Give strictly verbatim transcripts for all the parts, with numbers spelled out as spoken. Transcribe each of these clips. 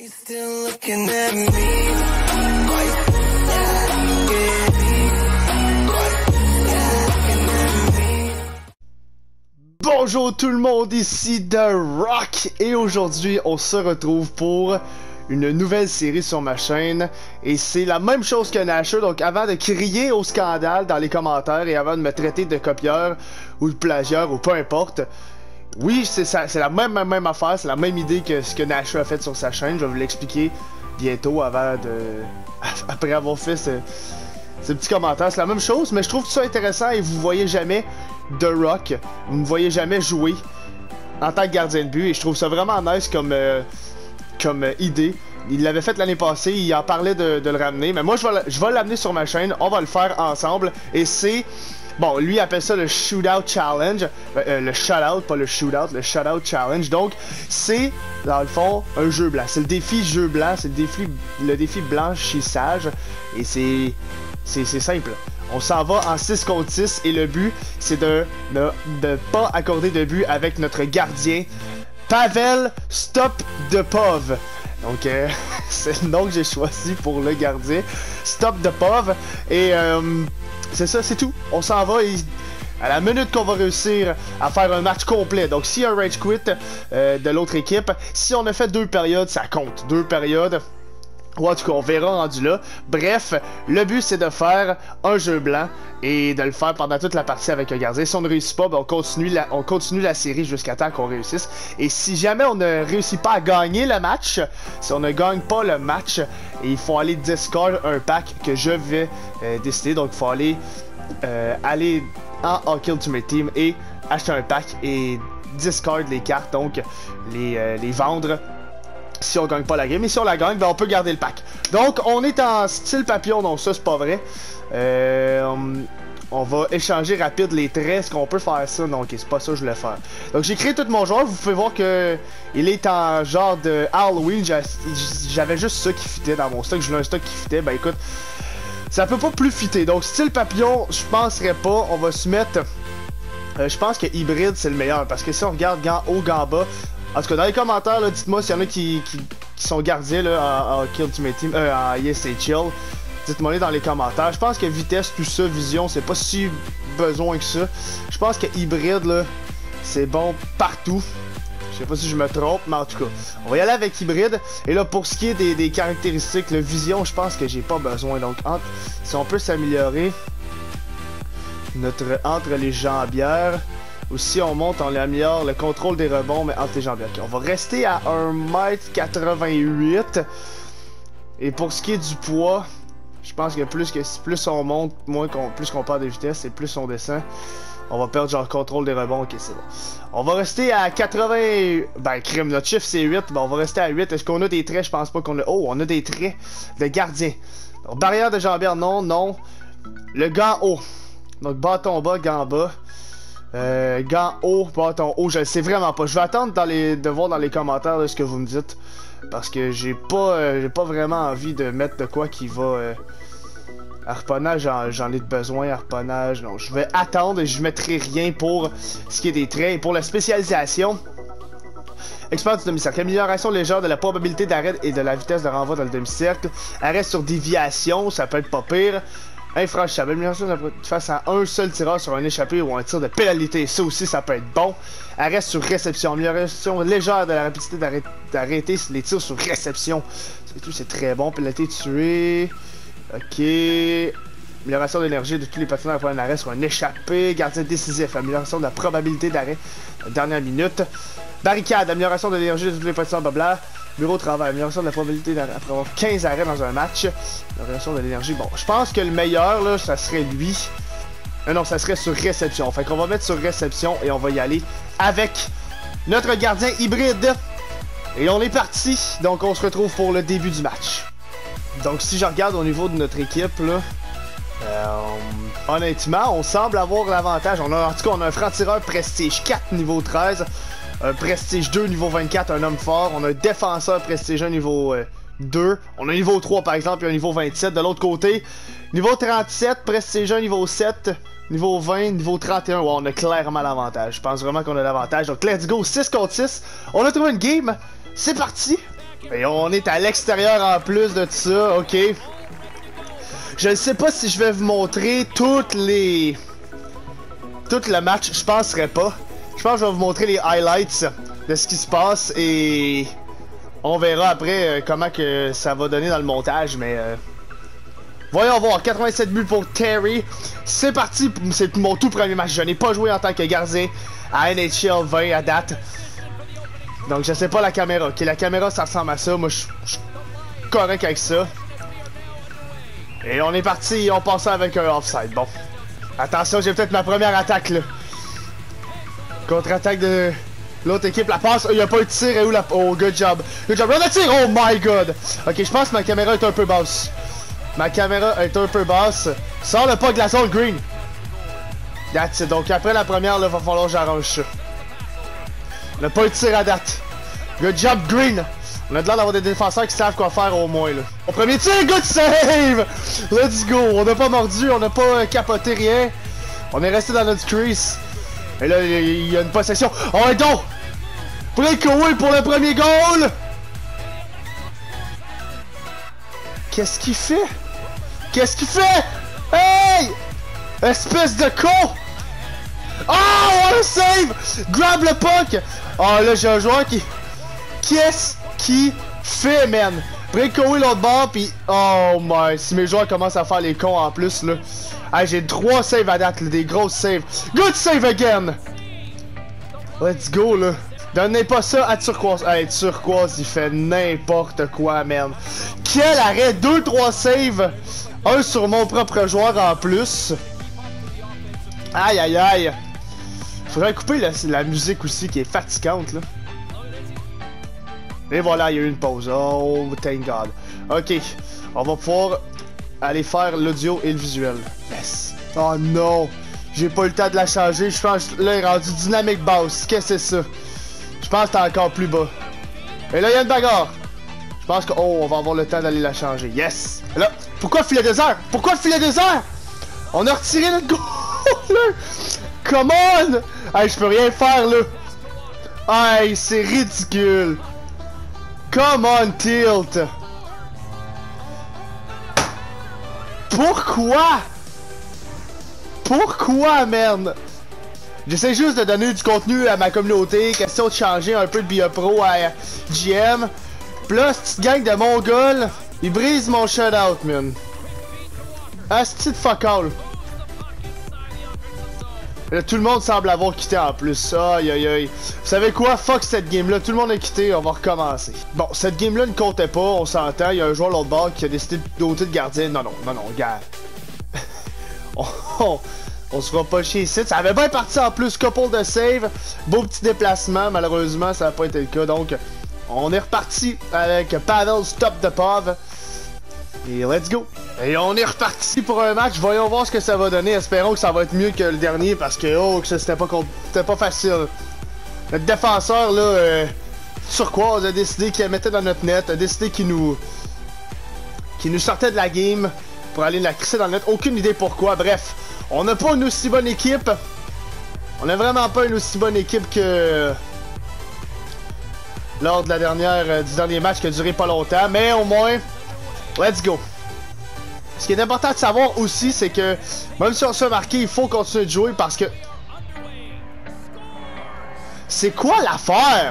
You still looking at me like Bonjour tout le monde, ici The Rock et aujourd'hui on se retrouve pour une nouvelle série sur ma chaîne et c'est la même chose que Nasher. Donc avant de crier au scandale dans les commentaires et avant de me traiter de copieur ou de plagieur ou peu importe, oui c'est c'est la même, même même affaire, c'est la même idée que ce que Nasher a fait sur sa chaîne. Je vais vous l'expliquer bientôt avant de après avoir fait ce, ce petit commentaire. C'est la même chose mais je trouve ça intéressant et vous voyez jamais The Rock, vous ne voyez jamais jouer en tant que gardien de but et je trouve ça vraiment nice comme, euh, comme euh, idée. Il l'avait fait l'année passée, il en parlait de, de le ramener, mais moi je vais, je vais l'amener sur ma chaîne, on va le faire ensemble et c'est, bon lui il appelle ça le Shootout Challenge, euh, le Shutout, pas le Shootout, le Shutout Challenge, donc c'est dans le fond un jeu blanc, c'est le défi jeu blanc, c'est le défi, le défi blanchissage et c'est, c'est simple. On s'en va en six contre six et le but c'est de ne de pas accorder de but avec notre gardien Pavel Stopdepov. Donc euh, c'est le nom que j'ai choisi pour le gardien, Stopdepov. Et euh, c'est ça, c'est tout. On s'en va et à la minute qu'on va réussir à faire un match complet. Donc s'il y a un rage quit euh, de l'autre équipe, si on a fait deux périodes, ça compte. Deux périodes. Ou en tout cas, on verra rendu là. Bref, le but c'est de faire un jeu blanc et de le faire pendant toute la partie avec un gardien. Si on ne réussit pas, ben on, continue la, on continue la série jusqu'à temps qu'on réussisse. Et si jamais on ne réussit pas à gagner le match, si on ne gagne pas le match, il faut aller discard un pack que je vais euh, décider. Donc il faut aller, euh, aller en Hockey Ultimate Team et acheter un pack et discard les cartes, donc les, euh, les vendre. Si on gagne pas la game, et si on la gagne, ben on peut garder le pack. Donc on est en style papillon, donc ça c'est pas vrai. Euh, on va échanger rapide les traits. Est-ce qu'on peut faire ça? Non, ok, c'est pas ça que je voulais faire. Donc j'ai créé tout mon joueur. Vous pouvez voir que il est en genre de Halloween. J'avais juste ça qui fitait dans mon stock. Je voulais un stock qui fitait. Ben écoute, ça peut pas plus fitter. Donc style papillon, je penserais pas. On va se mettre. Euh, je pense que hybride c'est le meilleur parce que si on regarde gant haut, gant bas. En tout cas, dans les commentaires, dites-moi s'il y en a qui, qui, qui sont gardiens là, en, en Kill Ultimate Team, euh, en E S H L. Dites-moi les dans les commentaires. Je pense que vitesse, tout ça, vision, c'est pas si besoin que ça. Je pense que hybride, là, c'est bon partout. Je sais pas si je me trompe, mais en tout cas, on va y aller avec hybride. Et là, pour ce qui est des, des caractéristiques, le vision, je pense que j'ai pas besoin. Donc, entre, si on peut s'améliorer notre entre les jambières. Ou si on monte, on améliore le contrôle des rebonds, mais entre les jambières. Okay, on va rester à un mètre quatre-vingt-huit. Et pour ce qui est du poids, je pense que plus que plus on monte, moins qu'on plus qu'on perd de vitesse, et plus on descend, on va perdre genre contrôle des rebonds. Ok, c'est bon. On va rester à quatre-vingts. Ben, crime, notre chiffre c'est huit. Ben, on va rester à huit. Est-ce qu'on a des traits? Je pense pas qu'on a. Oh, on a des traits de gardien. Donc, barrière de jambière, non, non. Le gant haut. Donc, bâton bas, gant bas. Euh, gant haut, bâton haut, je le sais vraiment pas. Je vais attendre dans les, de voir dans les commentaires là, ce que vous me dites. Parce que j'ai pas euh, j'ai pas vraiment envie de mettre de quoi qui va... Euh, harponnage, j'en ai besoin, harponnage, non. Je vais attendre et je mettrai rien pour ce qui est des traits. Et pour la spécialisation, expert du demi-cercle, amélioration légère de la probabilité d'arrêt et de la vitesse de renvoi dans le demi-cercle. Arrêt sur déviation, ça peut être pas pire. Infranchissable, amélioration face à un seul tireur sur un échappé ou un tir de pénalité, ça aussi ça peut être bon. Arrêt sur réception, amélioration légère de la rapidité d'arrêter les tirs sur réception. C'est tout, c'est très bon. Pénalité tuée. Ok. Amélioration d'énergie de tous les patineurs pour un arrêt sur un échappé. Gardien décisif, amélioration de la probabilité d'arrêt dernière minute. Barricade, amélioration de l'énergie de tous les patineurs blabla. Bureau de travail, amélioration de la probabilité d'arrêt après avoir quinze arrêts dans un match. Amélioration de l'énergie. Bon, je pense que le meilleur, là, ça serait lui. Euh, non, ça serait sur réception. Fait qu'on va mettre sur réception et on va y aller avec notre gardien hybride. Et on est parti. Donc, on se retrouve pour le début du match. Donc, si je regarde au niveau de notre équipe, là, euh, honnêtement, on semble avoir l'avantage. On a, en tout cas, on a un franc-tireur prestige quatre, niveau treize. Un prestige deux, niveau vingt-quatre, un homme fort. On a un défenseur prestige un, niveau euh, deux. On a un niveau trois, par exemple, et un niveau vingt-sept. De l'autre côté, niveau trente-sept, prestige un, niveau sept. Niveau vingt, niveau trente et un. Ouais, on a clairement l'avantage. Je pense vraiment qu'on a l'avantage. Donc, let's go, six contre six. On a trouvé une game. C'est parti. Et on est à l'extérieur en plus de ça, ok. Je ne sais pas si je vais vous montrer toutes les... Tout le match, je penserais pas. Je pense que je vais vous montrer les highlights de ce qui se passe et... On verra après euh, comment que ça va donner dans le montage, mais... Euh... Voyons voir, quatre-vingt-sept buts pour Terry. C'est parti, c'est mon tout premier match. Je n'ai pas joué en tant que gardien à N H L vingt à date. Donc je sais pas la caméra. Ok, la caméra ça ressemble à ça. Moi je suis correct avec ça. Et on est parti, on passe avec un offside. Bon. Attention, j'ai peut-être ma première attaque là. Contre-attaque de l'autre équipe. La passe, il n'y a pas eu de tir. Et où la... Oh, good job. Good job. On a tir. Oh my god. Ok, je pense que ma caméra est un peu basse. Ma caméra est un peu basse. Sors le pas de la zone green. That's it. Donc après la première, là, va falloir que j'arrange ça. On n'a pas eu de tir à date. Good job, green. On a de l'air d'avoir des défenseurs qui savent quoi faire au moins, là. Au premier tir, good save! Let's go. On n'a pas mordu, on n'a pas euh, capoté rien. On est resté dans notre crease. Et là, il y a une possession. Oh, et donc! Breakaway pour le premier goal! Qu'est-ce qu'il fait? Qu'est-ce qu'il fait? Hey! Espèce de con! Oh, what a save! Grab le puck! Oh, là, j'ai un joueur qui... Qu'est-ce qu'il fait, man? Breakaway l'autre bord, pis... Oh, my... Si mes joueurs commencent à faire les cons en plus, là... Hey, j'ai trois saves à date, là, des grosses saves. Good save again! Let's go, là. Donnez pas ça à Turquoise. Hey, Turquoise, il fait n'importe quoi, man. Quel arrêt! deux trois saves. Un sur mon propre joueur en plus. Aïe, aïe, aïe. Faudrait couper la, la musique aussi, qui est fatigante, là. Et voilà, il y a eu une pause. Oh, thank God. Ok, on va pouvoir aller faire l'audio et le visuel. Yes. Oh non. J'ai pas eu le temps de la changer. Je pense que là, il est rendu dynamique basse. Qu'est-ce que c'est ça? Je pense que c'est encore plus bas. Et là, il y a une bagarre. Je pense que... Oh, on va avoir le temps d'aller la changer. Yes! Et là, pourquoi le filet désert? Pourquoi le filet désert? On a retiré notre goal, là! Come on! Hey, je peux rien faire, là! Hey, c'est ridicule! Come on, Tilt! Pourquoi? Pourquoi, merde? J'essaie juste de donner du contenu à ma communauté, question de changer un peu de B A Pro à G M. Pis là, cette gang de mongols, ils brisent mon shutout, man. Asti de fuck all. Là, tout le monde semble avoir quitté en plus. Aïe aïe aïe. Vous savez quoi? Fuck cette game-là. Tout le monde a quitté. On va recommencer. Bon, cette game-là ne comptait pas. On s'entend. Il y a un joueur l'autre bord qui a décidé d'ôter le gardien. Non, non, non, non, gars. on, on, on se fera pas chier ici. Ça avait bien parti en plus. Couple de save. Beau petit déplacement. Malheureusement, ça n'a pas été le cas. Donc, on est reparti avec Pavel Stop the Pov. Et let's go! Et on est reparti pour un match, voyons voir ce que ça va donner, espérons que ça va être mieux que le dernier parce que oh que c'était pas c'était pas facile. Notre défenseur là, euh, Turquoise a décidé qu'il la mettait dans notre net, a décidé qu'il nous qu'il nous sortait de la game pour aller la crisser dans le net, aucune idée pourquoi, bref. On n'a pas une aussi bonne équipe, on a vraiment pas une aussi bonne équipe que lors de la dernière, euh, du dernier match qui a duré pas longtemps, mais au moins... Let's go! Ce qui est important de savoir aussi, c'est que même si on se fait marquer, il faut continuer de jouer parce que... C'est quoi l'affaire?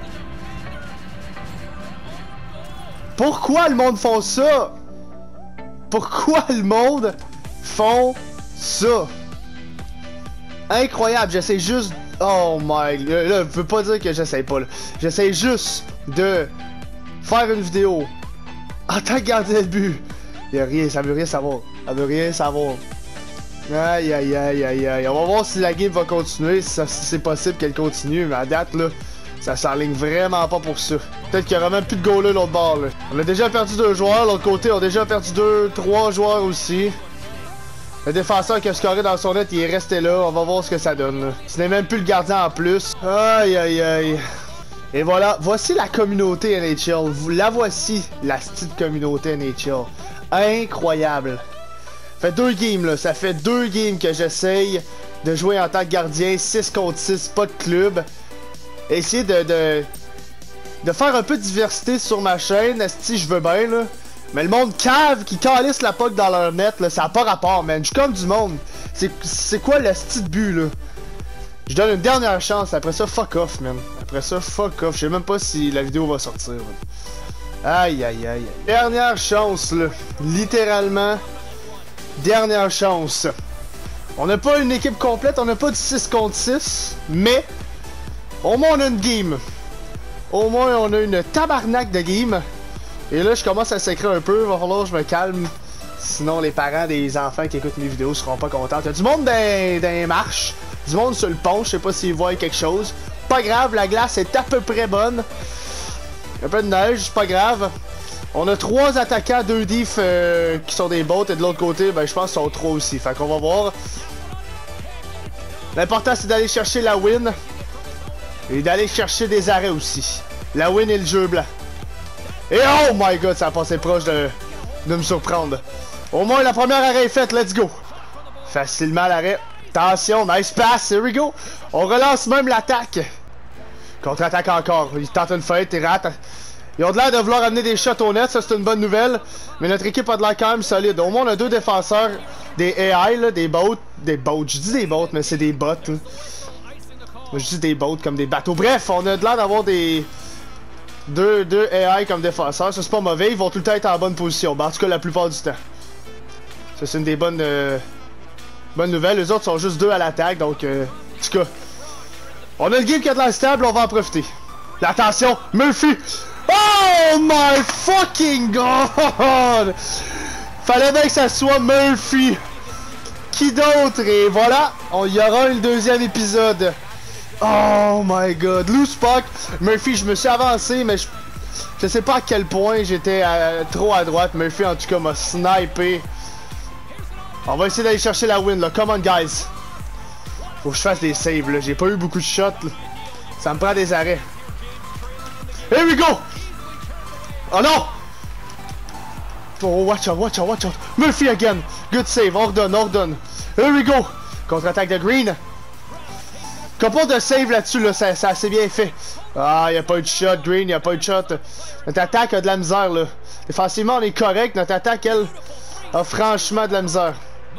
Pourquoi le monde font ça? Pourquoi le monde font ça? Incroyable, j'essaie juste... Oh my... Là, là, je veux pas dire que j'essaie pas, là. J'essaie juste de faire une vidéo en tant que gardien de but. Y'a rien, ça veut rien savoir. Ça veut rien savoir. Aïe aïe aïe aïe aïe. On va voir si la game va continuer, si, si c'est possible qu'elle continue. Mais à date là, ça s'enligne vraiment pas pour ça. Peut-être qu'il y aura même plus de goal là l'autre bord là. On a déjà perdu deux joueurs, l'autre côté on a déjà perdu deux, trois joueurs aussi. Le défenseur qui a scoré dans son net, il est resté là. On va voir ce que ça donne là. Ce n'est même plus le gardien en plus. Aïe aïe aïe. Et voilà, voici la communauté N H L. La voici, la petite communauté N H L. Incroyable. Ça fait deux games là, ça fait deux games que j'essaye de jouer en tant que gardien, six contre six, pas de club. Essayer de, de, de faire un peu de diversité sur ma chaîne, si je veux bien, là. Mais le monde cave qui calisse la poque dans leur net, là, ça a pas rapport, man. Je suis comme du monde. C'est quoi le style but, là? Je donne une dernière chance, après ça, fuck off, man. Après ça, fuck off. Je sais même pas si la vidéo va sortir, man. Aïe, aïe, aïe. Dernière chance, là. Littéralement, dernière chance. On n'a pas une équipe complète, on n'a pas du six contre six, mais au moins on a une game. Au moins on a une tabarnak de game. Et là, je commence à s'écrire un peu, il va falloir que je me calme. Sinon, les parents des enfants qui écoutent mes vidéos seront pas contents. Il y a du monde dans, dans les marches, du monde sur le pont, je sais pas s'ils voient quelque chose. Pas grave, la glace est à peu près bonne. Un peu de neige, c'est pas grave. On a trois attaquants, deux diff euh, qui sont des bots, et de l'autre côté, ben je pense qu'ils sont trois aussi. Fait qu'on va voir. L'important, c'est d'aller chercher la win. Et d'aller chercher des arrêts aussi. La win et le jeu blanc. Et oh my god, ça a passé proche de, de me surprendre. Au moins, la première arrêt est faite, let's go. Facilement l'arrêt. Attention, nice pass, here we go. On relance même l'attaque. Contre-attaque encore. Il tente une fête, il rate. Ils ont de l'air de vouloir amener des shots au net, ça c'est une bonne nouvelle. Mais notre équipe a de l'air quand même solide. Au moins, on a deux défenseurs, des A I, là, des bots. Des bots, je dis des bots, mais c'est des bots. Là. Je dis des bots comme des bateaux. Bref, on a de l'air d'avoir des... Deux, deux A I comme défenseurs, ça c'est pas mauvais, ils vont tout le temps être en bonne position, ben, en tout cas la plupart du temps. Ça c'est une des bonnes euh, bonnes nouvelles, les autres sont juste deux à l'attaque, donc euh, en tout cas. On a le game qui a de l'air stable, on va en profiter. Attention, Murphy! Oh my fucking god! Fallait bien que ça soit Murphy! Qui d'autre? Et voilà, on y aura le deuxième épisode. Oh my god, loose puck. Murphy, je me suis avancé, mais je, je sais pas à quel point j'étais trop à droite. Murphy, en tout cas, m'a snipé. On va essayer d'aller chercher la win, là. Come on, guys. Faut que je fasse des saves, là. J'ai pas eu beaucoup de shots, là. Ça me prend des arrêts. Here we go! Oh non! Oh, watch out, watch out, watch out. Murphy again. Good save, on redonne, on redonne. Here we go! Contre-attaque de Green. Couple de save là-dessus, là, ça, ça c'est bien fait. Ah, il n'y a pas eu de shot, Green, il n'y a pas eu de shot. Notre attaque a de la misère, là. Défensivement, on est correct. Notre attaque, elle, a franchement de la misère.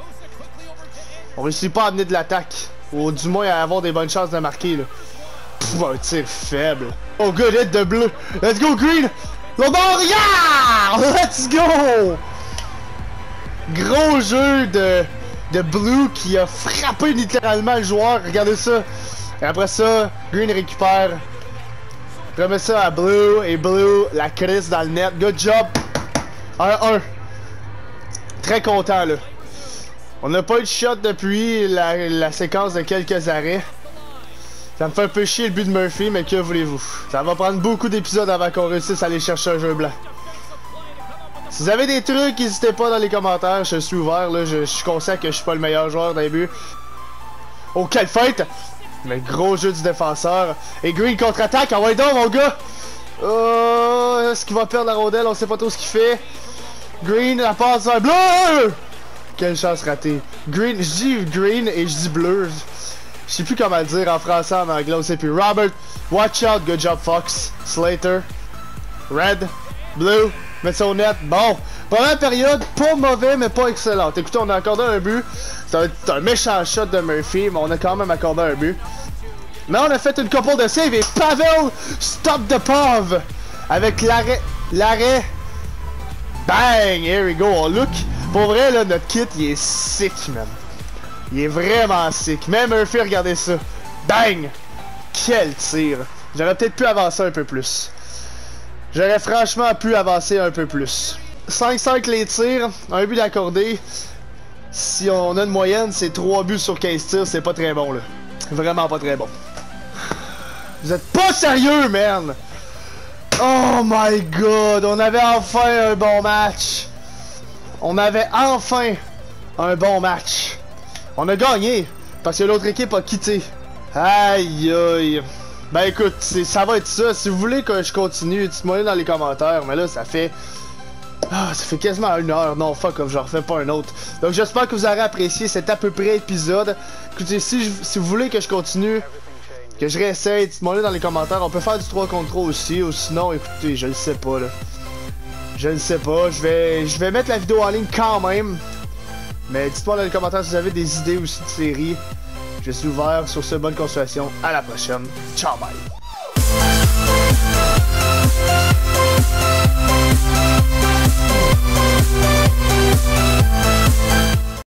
On réussit pas à amener de l'attaque. Ou du moins à avoir des bonnes chances de marquer, là. Pff, un tir faible. Oh, good hit de bleu. Let's go, Green! L'autre bord, yeah! Let's go! Gros jeu de... de Blue qui a frappé littéralement le joueur. Regardez ça. Et après ça, Green récupère. Remet ça à Blue. Et Blue la crisse dans le net. Good job. un un. Très content là. On n'a pas eu de shot depuis la, la séquence de quelques arrêts. Ça me fait un peu chier le but de Murphy, mais que voulez-vous? Ça va prendre beaucoup d'épisodes avant qu'on réussisse à aller chercher un jeu blanc. Si vous avez des trucs, n'hésitez pas dans les commentaires, je suis ouvert, là, je, je suis conscient que je suis pas le meilleur joueur d'un but. Oh, quelle fête! Mais gros jeu du défenseur. Et Green contre-attaque, envoie donc mon gars! Oh, est-ce qu'il va perdre la rondelle? On sait pas trop ce qu'il fait. Green, la passe vers bleu! Quelle chance ratée. Green, je dis Green et je dis bleu. Je sais plus comment le dire en français, en anglais, on sait plus. Robert, watch out, good job Fox. Slater, Red, Blue. Mettre ça au net. Bon, première période, pas mauvais, mais pas excellente. Écoutez, on a accordé un but. C'est un, un méchant shot de Murphy, mais on a quand même accordé un but. Mais on a fait une couple de save et Pavel stop the pov avec l'arrêt. L'arrêt. Bang! Here we go. On look. Pour vrai, là, notre kit, il est sick, man. Il est vraiment sick. Mais Murphy, regardez ça. Bang! Quel tir. J'aurais peut-être pu avancer un peu plus. J'aurais franchement pu avancer un peu plus. cinq cinq les tirs, un but d'accordé. Si on a une moyenne, c'est trois buts sur quinze tirs, c'est pas très bon là. Vraiment pas très bon. Vous êtes pas sérieux, man! Oh my god, on avait enfin un bon match. On avait enfin un bon match. On a gagné, parce que l'autre équipe a quitté. Aïe aïe. Ben écoute, ça va être ça. Si vous voulez que je continue, dites-moi dans les commentaires. Mais là, ça fait... Ah, ça fait quasiment une heure. Non, fuck off, je refais pas un autre. Donc j'espère que vous aurez apprécié cet à peu près épisode. Écoutez, si, je, si vous voulez que je continue, que je réessaye, dites-moi là dans les commentaires. On peut faire du trois contre trois aussi, ou sinon, écoutez, je le sais pas là. Je ne sais pas, je vais, je vais mettre la vidéo en ligne quand même. Mais dites-moi dans les commentaires si vous avez des idées aussi de séries. Je suis ouvert. Sur ce, bonne continuation. À la prochaine. Ciao, bye.